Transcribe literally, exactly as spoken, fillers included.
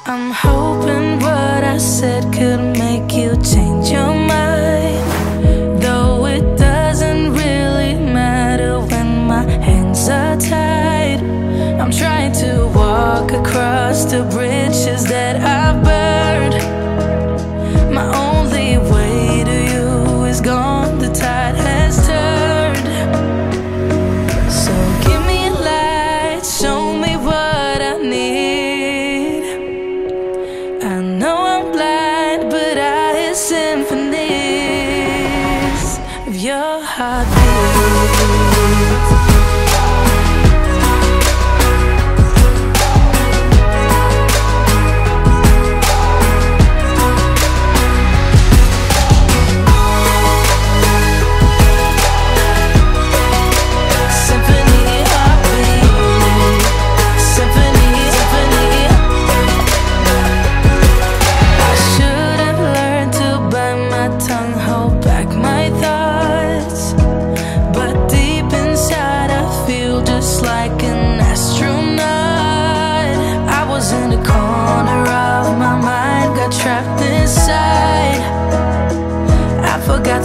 I'm hoping what I said could make you change your mind, though it doesn't really matter when my hands are tied. I'm trying to walk across the bridges that I've burned. My only way to you is gone, the tide has turned. So give me a light, show me what I need. I know I'm blind, but I hear symphonies of your heartbeat. Trapped inside, I forgot